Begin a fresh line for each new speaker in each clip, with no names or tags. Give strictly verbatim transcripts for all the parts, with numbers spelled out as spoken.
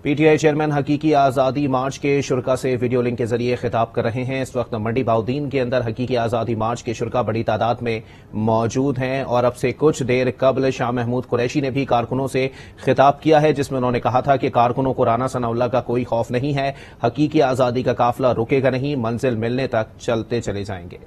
P T I chairman حقیقی آزادی مارچ کے شرکا سے ویڈیو لنک کے ذریعے خطاب کر رہے ہیں۔ اس وقت منڈی باؤدین کے اندر حقیقی آزادی مارچ کے شرکا بڑی تعداد میں موجود ہیں اور اب سے کچھ دیر قبل شاہ محمود قریشی نے بھی کارکنوں سے خطاب کیا ہے، جس میں انہوں نے کہا تھا کہ کارکنوں کو رانا ثناء اللہ کا کوئی خوف نہیں ہے، حقیقی آزادی کا قافلہ رکے گا نہیں، منزل ملنے تک چلتے چلے جائیں گے۔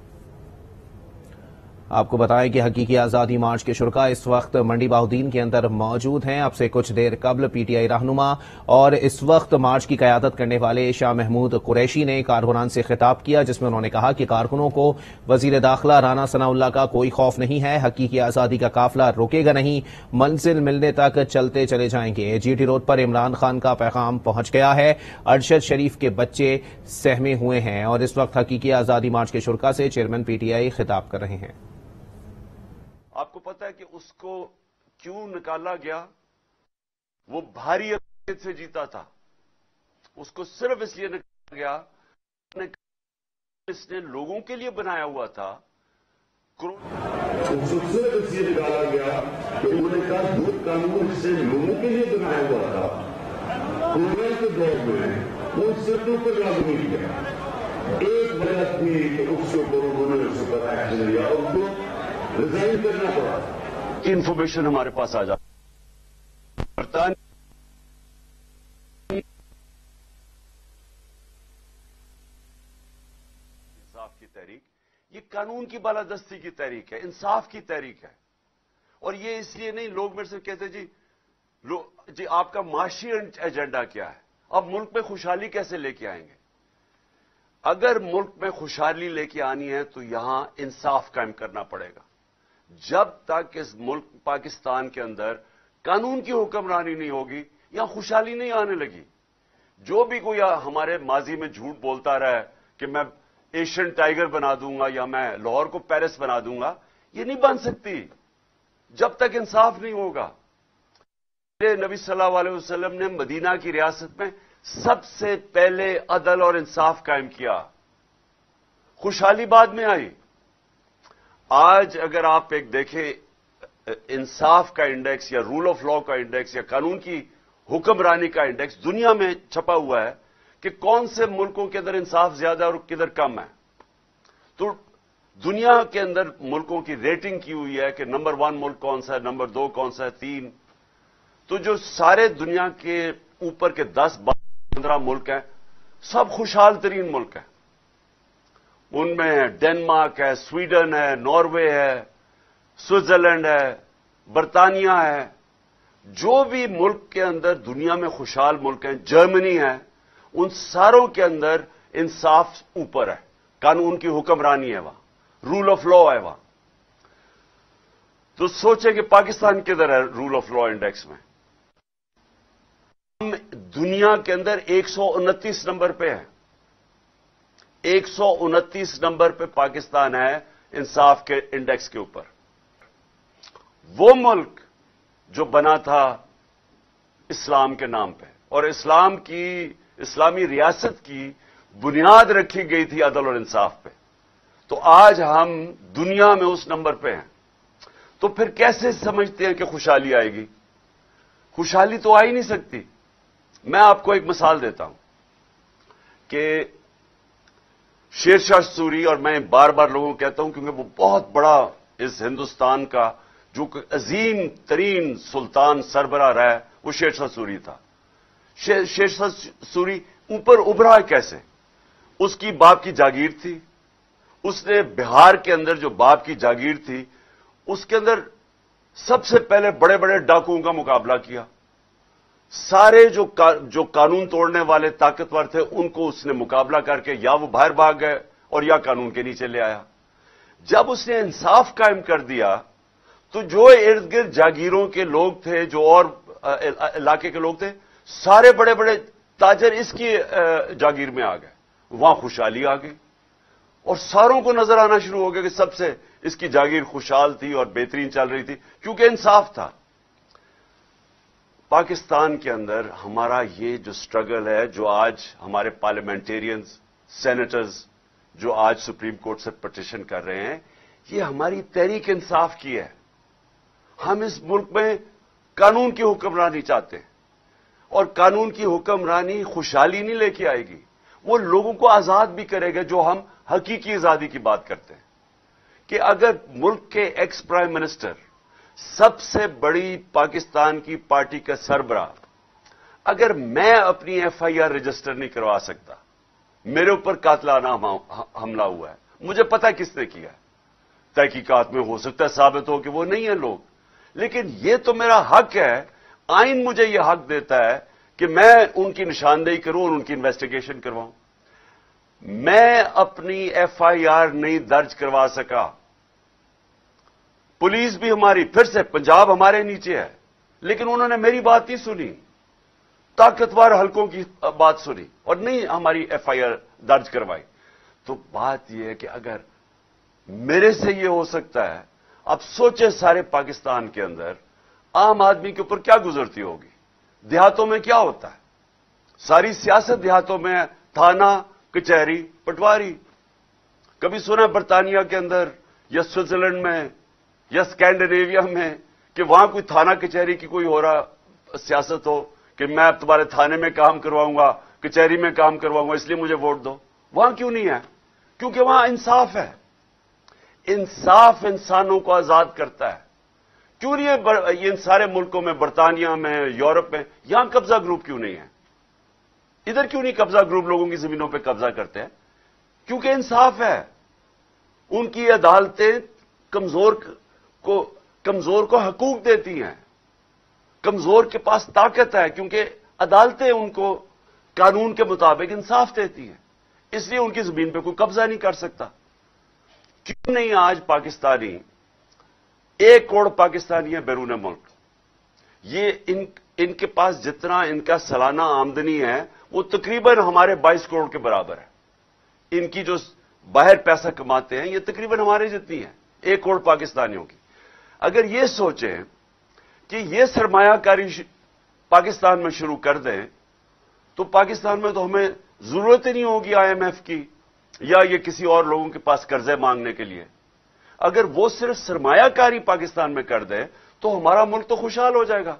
آپ کو بتائیں کہ حقیقی آزادی مارچ کے شرکا اس وقت منڈی باؤدین کے اندر موجود ہیں۔ اب سے کچھ دیر قبل پی ٹی آئی رہنما اور اس وقت مارچ کی قیادت کرنے والے شاہ محمود قریشی نے کارکنان سے خطاب کیا، جس میں انہوں نے کہا کہ کارکنوں کو وزیر داخلہ رانا ثناء اللہ کا کوئی خوف نہیں ہے، حقیقی آزادی کا قافلہ رکے گا نہیں، منزل ملنے تک چلتے چلے جائیں گے۔ جی ٹی روڈ پر عمران خان کا پیغام پہنچ گیا ہے، ارشد شریف کے بچے سہمے ہوئے ہیں اور اس وقت حقیقی آزادی مارچ کے شرکا سے چیئرمین پی ٹی آئی خطاب کر رہے ہیں۔
آپ کو پتا ہے کہ اس کو کیوں نکالا گیا؟ وہ بھاری اقلیت سے جیتا تھا، اس کو صرف اس لیے نکالا گیا اس نے لوگوں کے لیے بنایا ہوا تھا،
اس کو صرف اس لیے نکالا گیا کہ انہوں نے کہا دودھ قانون سے لوگوں کے لیے بنایا ہوا تھا، کورونا کے دور میں وہ سروں پر لاگو نہیں کیا، ایک وجہ تھی کہ اس کے اوپر انہوں نے اس پر ایکشن لیا اور ان کو ریزائن کرنا پڑا۔
انفارمیشن ہمارے پاس آ جاتی برطانیہ انصاف کی تحریک، یہ قانون کی بالادستی کی تحریک ہے، انصاف کی تحریک ہے، اور یہ اس لیے نہیں لوگ میرے سے کہتے جی جی آپ کا معاشی ایجنڈا کیا ہے، اب ملک میں خوشحالی کیسے لے کے آئیں گے؟ اگر ملک میں خوشحالی لے کے آنی ہے تو یہاں انصاف قائم کرنا پڑے گا۔ جب تک اس ملک پاکستان کے اندر قانون کی حکمرانی نہیں ہوگی، یہاں خوشحالی نہیں آنے لگی۔ جو بھی کوئی ہمارے ماضی میں جھوٹ بولتا رہا ہے کہ میں ایشین ٹائیگر بنا دوں گا یا میں لاہور کو پیرس بنا دوں گا، یہ نہیں بن سکتی جب تک انصاف نہیں ہوگا۔ نبی صلی اللہ علیہ وسلم نے مدینہ کی ریاست میں سب سے پہلے عدل اور انصاف قائم کیا، خوشحالی بعد میں آئی۔ آج اگر آپ ایک دیکھیں انصاف کا انڈیکس یا رول آف لا کا انڈیکس یا قانون کی حکمرانی کا انڈیکس دنیا میں چھپا ہوا ہے کہ کون سے ملکوں کے اندر انصاف زیادہ اور کدھر کم ہے، تو دنیا کے اندر ملکوں کی ریٹنگ کی ہوئی ہے کہ نمبر ون ملک کون سا ہے، نمبر دو کون سا ہے، تین، تو جو سارے دنیا کے اوپر کے دس بارہ پندرہ ملک ہیں سب خوشحال ترین ملک ہیں۔ ان میں ڈنمارک ہے، سویڈن ہے، ناروے ہے، سوئٹزرلینڈ ہے، برطانیہ ہے، جو بھی ملک کے اندر دنیا میں خوشحال ملک ہیں، جرمنی ہے، ان ساروں کے اندر انصاف اوپر ہے، قانون کی حکمرانی ہے، وہاں رول آف لا ہے وہاں۔ تو سوچیں کہ پاکستان کدھر ہے رول آف لا انڈیکس میں؟ ہم دنیا کے اندر ایک سو انتیس نمبر پہ ہیں، ایک سو انتیس نمبر پہ پاکستان ہے انصاف کے انڈیکس کے اوپر۔ وہ ملک جو بنا تھا اسلام کے نام پہ اور اسلام کی اسلامی ریاست کی بنیاد رکھی گئی تھی عدل اور انصاف پہ، تو آج ہم دنیا میں اس نمبر پہ ہیں۔ تو پھر کیسے سمجھتے ہیں کہ خوشحالی آئے گی؟ خوشحالی تو آ ہی نہیں سکتی۔ میں آپ کو ایک مثال دیتا ہوں کہ شیر شاہ سوری، اور میں بار بار لوگوں کو کہتا ہوں کیونکہ وہ بہت بڑا اس ہندوستان کا جو عظیم ترین سلطان سربراہ رہا ہے وہ شیر شاہ سوری تھا۔ شیر شاہ سوری اوپر ابھرا کیسے؟ اس کی باپ کی جاگیر تھی، اس نے بہار کے اندر جو باپ کی جاگیر تھی اس کے اندر سب سے پہلے بڑے بڑے ڈاکوؤں کا مقابلہ کیا، سارے جو جو قانون توڑنے والے طاقتور تھے ان کو اس نے مقابلہ کر کے یا وہ باہر بھاگ گئے اور یا قانون کے نیچے لے آیا۔ جب اس نے انصاف قائم کر دیا تو جو ارد گرد جاگیروں کے لوگ تھے، جو اور علاقے کے لوگ تھے، سارے بڑے بڑے تاجر اس کی جاگیر میں آ گئے، وہاں خوشحالی آ گئی اور ساروں کو نظر آنا شروع ہو گیا کہ سب سے اس کی جاگیر خوشحال تھی اور بہترین چل رہی تھی کیونکہ انصاف تھا۔ پاکستان کے اندر ہمارا یہ جو سٹرگل ہے، جو آج ہمارے پارلیمنٹیرینز، سینیٹرز جو آج سپریم کورٹ سے پٹیشن کر رہے ہیں، یہ ہماری تحریک انصاف کی ہے۔ ہم اس ملک میں قانون کی حکمرانی چاہتے ہیں اور قانون کی حکمرانی خوشحالی نہیں لے کے آئے گی، وہ لوگوں کو آزاد بھی کرے گا جو ہم حقیقی آزادی کی بات کرتے ہیں. کہ اگر ملک کے ایکس پرائم منسٹر، سب سے بڑی پاکستان کی پارٹی کا سربراہ، اگر میں اپنی ایف آئی آر رجسٹر نہیں کروا سکتا، میرے اوپر قاتلانہ حملہ ہوا ہے، مجھے پتا کس نے کیا ہے، تحقیقات میں ہو سکتا ہے ثابت ہو کہ وہ نہیں ہیں لوگ، لیکن یہ تو میرا حق ہے، آئین مجھے یہ حق دیتا ہے کہ میں ان کی نشاندہی کروں اور ان کی انویسٹیگیشن کرواؤں. میں اپنی ایف آئی آر نہیں درج کروا سکا. پولیس بھی ہماری، پھر سے پنجاب ہمارے نیچے ہے، لیکن انہوں نے میری بات نہیں سنی، طاقتور حلقوں کی بات سنی اور نہیں ہماری ایف آئی آر درج کروائی. تو بات یہ ہے کہ اگر میرے سے یہ ہو سکتا ہے، اب سوچے سارے پاکستان کے اندر عام آدمی کے اوپر کیا گزرتی ہوگی. دیہاتوں میں کیا ہوتا ہے؟ ساری سیاست دیہاتوں میں، تھانہ، کچہری، پٹواری. کبھی سنا برطانیہ کے اندر یا سوئٹزرلینڈ میں یا اسکینڈینیویا میں کہ وہاں کوئی تھانہ کچہری کی کوئی ہو رہا سیاست ہو کہ میں اب تمہارے تھانے میں کام کرواؤں گا، کچہری میں کام کرواؤں گا، اس لیے مجھے ووٹ دو. وہاں کیوں نہیں ہے؟ کیونکہ وہاں انصاف ہے. انصاف انسانوں کو آزاد کرتا ہے. کیوں نہیں یہ ان سارے ملکوں میں، برطانیہ میں، یورپ میں، یہاں قبضہ گروپ کیوں نہیں ہے؟ ادھر کیوں نہیں قبضہ گروپ لوگوں کی زمینوں پہ قبضہ کرتے ہیں؟ کیونکہ انصاف ہے. ان کی عدالتیں کمزور کو کمزور کو حقوق دیتی ہیں. کمزور کے پاس طاقت ہے کیونکہ عدالتیں ان کو قانون کے مطابق انصاف دیتی ہیں، اس لیے ان کی زمین پہ کوئی قبضہ نہیں کر سکتا. کیوں نہیں آج پاکستانی، ایک کروڑ پاکستانی ہے بیرون ملک، یہ ان ان کے پاس جتنا ان کا سالانہ آمدنی ہے وہ تقریباً ہمارے بائیس کروڑ کے برابر ہے. ان کی جو باہر پیسہ کماتے ہیں یہ تقریباً ہمارے جتنی ہے، ایک کروڑ پاکستانیوں کی. اگر یہ سوچیں کہ یہ سرمایہ کاری پاکستان میں شروع کر دیں تو پاکستان میں تو ہمیں ضرورت ہی نہیں ہوگی آئی ایم ایف کی یا یہ کسی اور لوگوں کے پاس قرضے مانگنے کے لیے. اگر وہ صرف سرمایہ کاری پاکستان میں کر دیں تو ہمارا ملک تو خوشحال ہو جائے گا.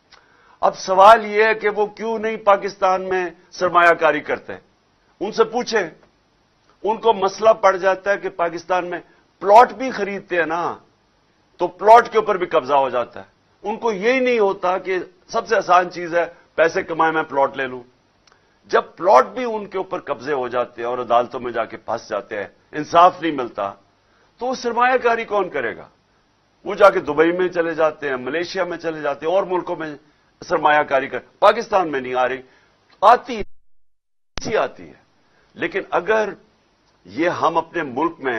اب سوال یہ ہے کہ وہ کیوں نہیں پاکستان میں سرمایہ کاری کرتے؟ ان سے پوچھیں. ان کو مسئلہ پڑ جاتا ہے کہ پاکستان میں پلاٹ بھی خریدتے ہیں نا تو پلاٹ کے اوپر بھی قبضہ ہو جاتا ہے. ان کو یہی نہیں ہوتا کہ سب سے آسان چیز ہے پیسے کمائے میں پلاٹ لے لوں. جب پلاٹ بھی ان کے اوپر قبضے ہو جاتے ہیں اور عدالتوں میں جا کے پھنس جاتے ہیں، انصاف نہیں ملتا، تو وہ سرمایہ کاری کون کرے گا؟ وہ جا کے دبئی میں چلے جاتے ہیں، ملیشیا میں چلے جاتے ہیں، اور ملکوں میں سرمایہ کاری کر. پاکستان میں نہیں آ رہی، آتی ہے آتی ہے. لیکن اگر یہ ہم اپنے ملک میں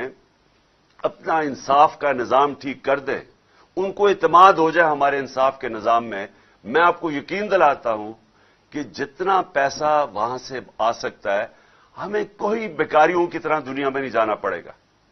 اپنا انصاف کا نظام ٹھیک کر دیں، ان کو اعتماد ہو جائے ہمارے انصاف کے نظام میں، میں آپ کو یقین دلاتا ہوں کہ جتنا پیسہ وہاں سے آ سکتا ہے ہمیں کوئی بیکاریوں کی طرح دنیا میں نہیں جانا پڑے گا.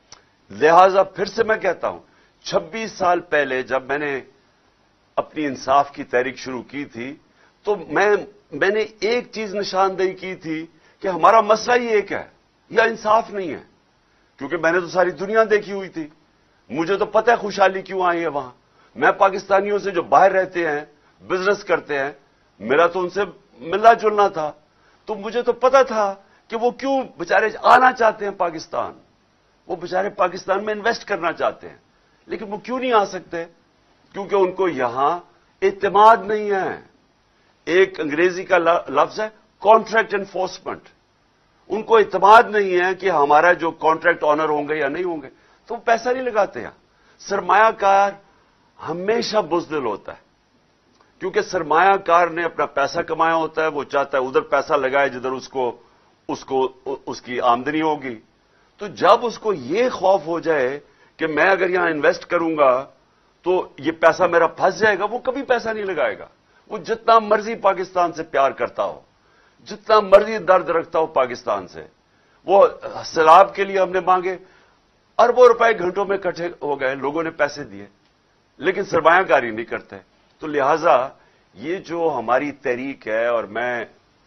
لہذا پھر سے میں کہتا ہوں، چھبیس سال پہلے جب میں نے اپنی انصاف کی تحریک شروع کی تھی تو میں میں نے ایک چیز نشاندہی کی تھی کہ ہمارا مسئلہ ہی ایک ہے، یا انصاف نہیں ہے. کیونکہ میں نے تو ساری دنیا دیکھی ہوئی تھی، مجھے تو پتہ ہے خوشحالی کیوں آئی ہے وہاں. میں پاکستانیوں سے جو باہر رہتے ہیں، بزنس کرتے ہیں، میرا تو ان سے ملنا جلنا تھا، تو مجھے تو پتہ تھا کہ وہ کیوں بیچارے آنا چاہتے ہیں پاکستان. وہ بیچارے پاکستان میں انویسٹ کرنا چاہتے ہیں، لیکن وہ کیوں نہیں آ سکتے؟ کیونکہ ان کو یہاں اعتماد نہیں ہے. ایک انگریزی کا لفظ ہے کانٹریکٹ انفورسمنٹ. ان کو اعتماد نہیں ہے کہ ہمارا جو کانٹریکٹ آنر ہوں گے یا نہیں ہوں گے، تو وہ پیسہ نہیں لگاتے ہیں. سرمایہ کار ہمیشہ بزدل ہوتا ہے، کیونکہ سرمایہ کار نے اپنا پیسہ کمایا ہوتا ہے، وہ چاہتا ہے ادھر پیسہ لگائے جدھر اس کو اس کو اس کی آمدنی ہوگی. تو جب اس کو یہ خوف ہو جائے کہ میں اگر یہاں انویسٹ کروں گا تو یہ پیسہ میرا پھنس جائے گا، وہ کبھی پیسہ نہیں لگائے گا. وہ جتنا مرضی پاکستان سے پیار کرتا ہو، جتنا مرضی درد رکھتا ہو پاکستان سے، وہ سیلاب کے لیے ہم نے مانگے، اربوں روپے گھنٹوں میں اکٹھے ہو گئے، لوگوں نے پیسے دیے، لیکن سرمایہ کاری نہیں کرتے. تو لہذا یہ جو ہماری تحریک ہے، اور میں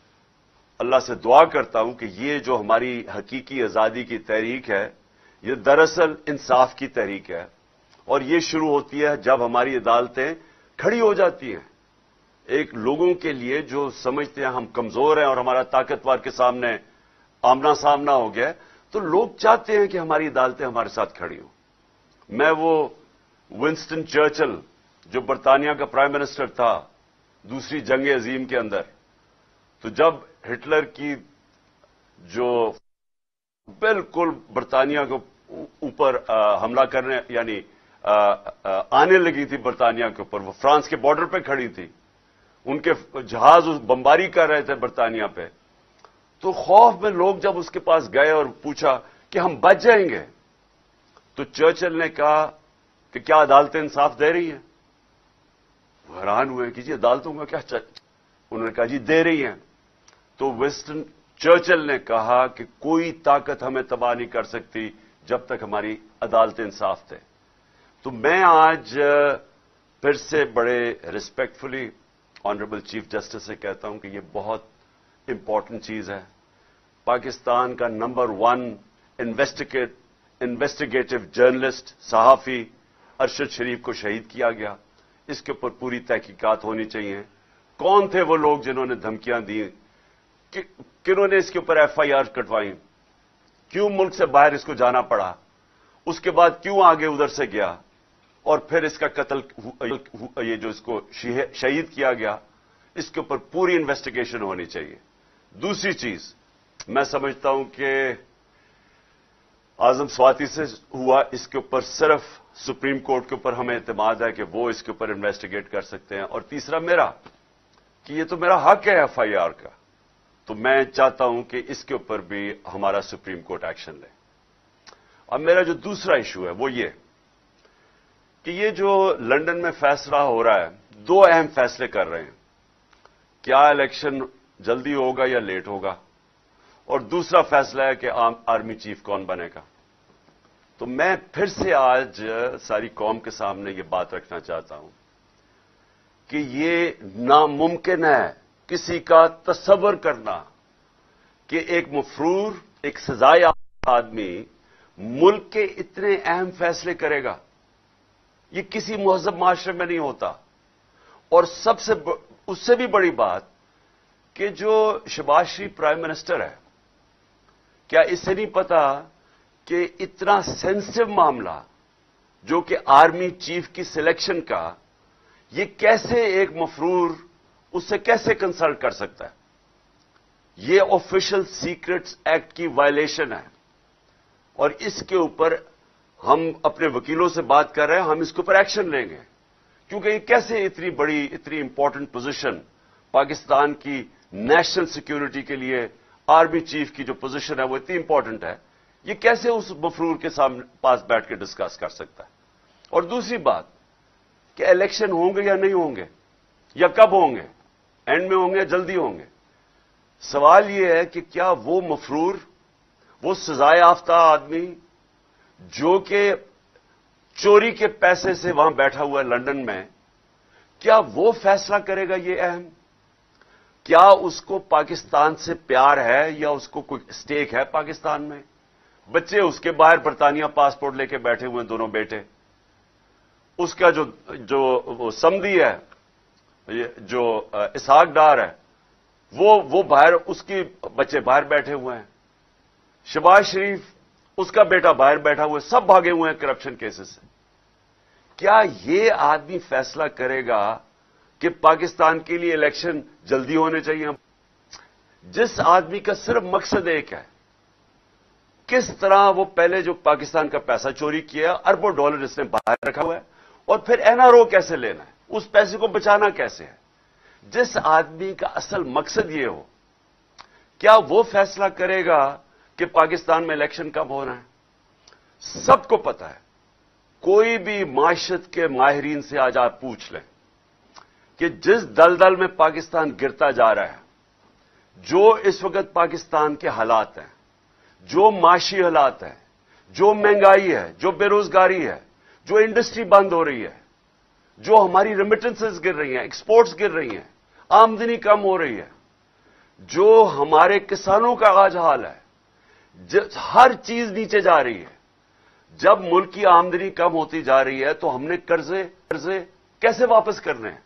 اللہ سے دعا کرتا ہوں کہ یہ جو ہماری حقیقی آزادی کی تحریک ہے، یہ دراصل انصاف کی تحریک ہے. اور یہ شروع ہوتی ہے جب ہماری عدالتیں کھڑی ہو جاتی ہیں. ایک لوگوں کے لیے جو سمجھتے ہیں ہم کمزور ہیں اور ہمارا طاقتور کے سامنے آمنا سامنا ہو گیا، تو لوگ چاہتے ہیں کہ ہماری عدالتیں ہمارے ساتھ کھڑی ہوں۔ میں وہ ونسٹن چرچل جو برطانیہ کا پرائم منسٹر تھا دوسری جنگ عظیم کے اندر، تو جب ہٹلر کی جو بالکل برطانیہ کے اوپر حملہ کرنے یعنی آنے لگی تھی برطانیہ کے اوپر، وہ فرانس کے بارڈر پہ کھڑی تھی، ان کے جہاز بمباری کر رہے تھے برطانیہ پہ، تو خوف میں لوگ جب اس کے پاس گئے اور پوچھا کہ ہم بچ جائیں گے، تو چرچل نے کہا کہ کیا عدالتیں انصاف دے رہی ہیں؟ وہ حیران ہوئے کہ جی عدالتوں کا کیا چل؟ انہوں نے کہا جی دے رہی ہیں۔ تو ونسٹن چرچل نے کہا کہ کوئی طاقت ہمیں تباہ نہیں کر سکتی جب تک ہماری عدالتیں انصاف دیں۔ تو میں آج پھر سے بڑے ریسپیکٹفلی آنریبل چیف جسٹس سے کہتا ہوں کہ یہ بہت امپورٹنٹ چیز ہے۔ پاکستان کا number one investigate investigative journalist صحافی ارشد شریف کو شہید کیا گیا، اس کے اوپر پوری تحقیقات ہونی چاہیے۔ کون تھے وہ لوگ جنہوں نے دھمکیاں دی؟ کنہوں نے اس کے اوپر ایف آئی آر کٹوائی؟ کیوں ملک سے باہر اس کو جانا پڑا؟ اس کے بعد کیوں آگے ادھر سے گیا اور پھر اس کا قتل یہ جو اس کو شہید کیا گیا، اس کے اوپر پوری انویسٹیگیشن ہونی چاہیے۔ دوسری چیز میں سمجھتا ہوں کہ اعظم سواتی سے ہوا، اس کے اوپر صرف سپریم کورٹ کے اوپر ہمیں اعتماد ہے کہ وہ اس کے اوپر انویسٹیگیٹ کر سکتے ہیں۔ اور تیسرا میرا کہ یہ تو میرا حق ہے ایف آئی آر کا، تو میں چاہتا ہوں کہ اس کے اوپر بھی ہمارا سپریم کورٹ ایکشن لے۔ اب میرا جو دوسرا ایشو ہے وہ یہ کہ یہ جو لندن میں فیصلہ ہو رہا ہے، دو اہم فیصلے کر رہے ہیں، کیا الیکشن جلدی ہوگا یا لیٹ ہوگا، اور دوسرا فیصلہ ہے کہ آرمی چیف کون بنے گا۔ تو میں پھر سے آج ساری قوم کے سامنے یہ بات رکھنا چاہتا ہوں کہ یہ ناممکن ہے کسی کا تصور کرنا کہ ایک مفرور، ایک سزایافتہ آدمی ملک کے اتنے اہم فیصلے کرے گا۔ یہ کسی مہذب معاشرے میں نہیں ہوتا۔ اور سب سے ب... اس سے بھی بڑی بات کہ جو شہباز شریف پرائم منسٹر ہے، کیا اسے نہیں پتا کہ اتنا سینسٹیو معاملہ جو کہ آرمی چیف کی سلیکشن کا، یہ کیسے ایک مفرور اس سے کیسے کنسلٹ کر سکتا ہے؟ یہ آفیشل سیکرٹس ایکٹ کی وائلیشن ہے، اور اس کے اوپر ہم اپنے وکیلوں سے بات کر رہے ہیں، ہم اس کے اوپر ایکشن لیں گے، کیونکہ یہ کیسے اتنی بڑی اتنی امپورٹنٹ پوزیشن پاکستان کی نیشنل سیکیورٹی کے لیے آرمی چیف کی جو پوزیشن ہے وہ اتنی امپورٹنٹ ہے، یہ کیسے اس مفرور کے سامنے پاس بیٹھ کے ڈسکس کر سکتا ہے؟ اور دوسری بات کہ الیکشن ہوں گے یا نہیں ہوں گے، یا کب ہوں گے، اینڈ میں ہوں گے یا جلدی ہوں گے؟ سوال یہ ہے کہ کیا وہ مفرور، وہ سزا یافتہ آدمی جو کہ چوری کے پیسے سے وہاں بیٹھا ہوا ہے لندن میں، کیا وہ فیصلہ کرے گا یہ اہم؟ کیا اس کو پاکستان سے پیار ہے یا اس کو کوئی اسٹیک ہے پاکستان میں؟ بچے اس کے باہر برطانیہ پاسپورٹ لے کے بیٹھے ہوئے ہیں، دونوں بیٹے۔ اس کا جو جو وہ سمدھی ہے، جو اسحاق ڈار ہے، وہ وہ باہر، اس کی بچے باہر بیٹھے ہوئے ہیں۔ شہباز شریف، اس کا بیٹا باہر بیٹھا ہوا ہے، سب بھاگے ہوئے ہیں کرپشن کیسز سے۔ کیا یہ آدمی فیصلہ کرے گا کہ پاکستان کے لیے الیکشن جلدی ہونے چاہیے؟ جس آدمی کا صرف مقصد ایک ہے، کس طرح وہ پہلے جو پاکستان کا پیسہ چوری کیا، اربوں ڈالر اس نے باہر رکھا ہوا ہے، اور پھر این آر او کیسے لینا ہے، اس پیسے کو بچانا کیسے ہے، جس آدمی کا اصل مقصد یہ ہو، کیا وہ فیصلہ کرے گا کہ پاکستان میں الیکشن کب ہونا ہے؟ سب کو پتا ہے، کوئی بھی معیشت کے ماہرین سے آج آپ پوچھ لیں کہ جس دلدل میں پاکستان گرتا جا رہا ہے، جو اس وقت پاکستان کے حالات ہیں، جو معاشی حالات ہیں، جو مہنگائی ہے، جو بے روزگاری ہے، جو انڈسٹری بند ہو رہی ہے، جو ہماری ریمیٹنسز گر رہی ہیں، ایکسپورٹس گر رہی ہیں، آمدنی کم ہو رہی ہے، جو ہمارے کسانوں کا آج حال ہے، ہر چیز نیچے جا رہی ہے۔ جب ملک کی آمدنی کم ہوتی جا رہی ہے تو ہم نے قرضے قرضے کیسے واپس کرنے ہیں؟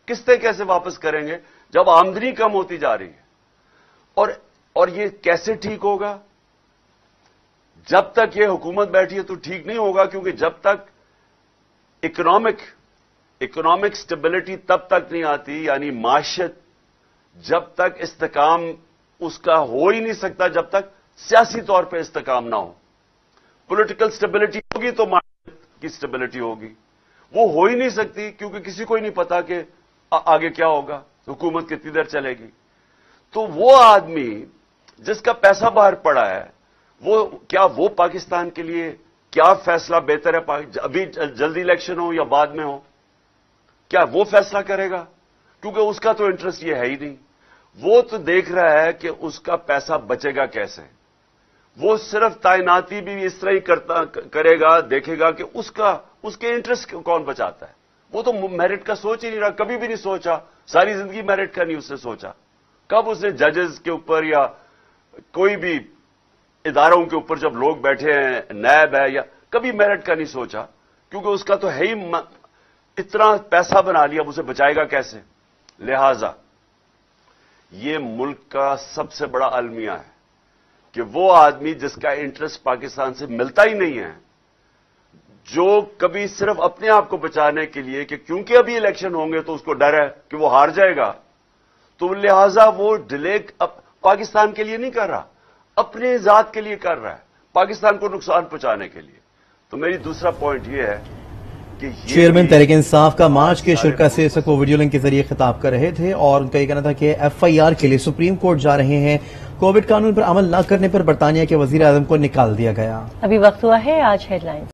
किस्तें कैसे वापस करेंगे जब आमदनी कम होती जा रही है? और और ये कैसे ठीक होगा? जब तक ये हुकूमत बैठी है तो ठीक नहीं होगा, क्योंकि जब तक इकोनॉमिक इकोनॉमिक स्टेबिलिटी तब तक नहीं आती, यानी माशियत जब तक इस्तेकाम उसका हो ही नहीं सकता जब तक सियासी तौर पे इस्तेकाम ना हो। पॉलिटिकल स्टेबिलिटी होगी तो माशियत की स्टेबिलिटी होगी, वो हो ही नहीं सकती क्योंकि किसी को ही नहीं पता कि आगे क्या होगा, हुकूमत कितनी देर चलेगी। तो वो आदमी जिसका पैसा बाहर पड़ा है, वो क्या वो पाकिस्तान के लिए क्या फैसला बेहतर है, अभी जल्दी इलेक्शन हो या बाद में हो, क्या वो फैसला करेगा? क्योंकि उसका तो इंटरेस्ट ये है ही नहीं। वो तो देख रहा है कि उसका पैसा बचेगा कैसे। वो सिर्फ तैनाती भी इस तरह ही करता करेगा, देखेगा कि उसका उसके इंटरेस्ट कौन बचाता है। वो तो मेरिट का सोच ही नहीं रहा, कभी भी नहीं सोचा, सारी जिंदगी मेरिट का नहीं उसने सोचा। कब उसने जजेस के ऊपर या कोई भी इदारों के ऊपर जब लोग बैठे हैं, नैब है, या कभी मेरिट का नहीं सोचा, क्योंकि उसका तो है ही इतना पैसा बना लिया, अब उसे बचाएगा कैसे। लिहाजा ये मुल्क का सबसे बड़ा अलमिया है कि वो आदमी जिसका इंटरेस्ट पाकिस्तान से मिलता ही नहीं है, जो कभी सिर्फ अपने आप को बचाने के लिए कि क्योंकि अभी इलेक्शन होंगे तो उसको डर है कि वो हार जाएगा, तो लिहाजा वो डिले पाकिस्तान के लिए नहीं कर रहा, अपने जात के लिए कर रहा है, पाकिस्तान को नुकसान पहुंचाने के लिए। तो मेरी दूसरा पॉइंट ये है कि
चेयरमैन तहरीक इंसाफ का मार्च के शुरा से इस वो वीडियो लिंक के जरिए खिताब कर रहे थे और उनका ये कहना था कि एफ आई आर के लिए सुप्रीम कोर्ट जा रहे हैं। कोविड कानून पर अमल न करने पर बरतानिया के वजीर आजम को निकाल दिया गया।
अभी वक्त हुआ है आज हेडलाइंस।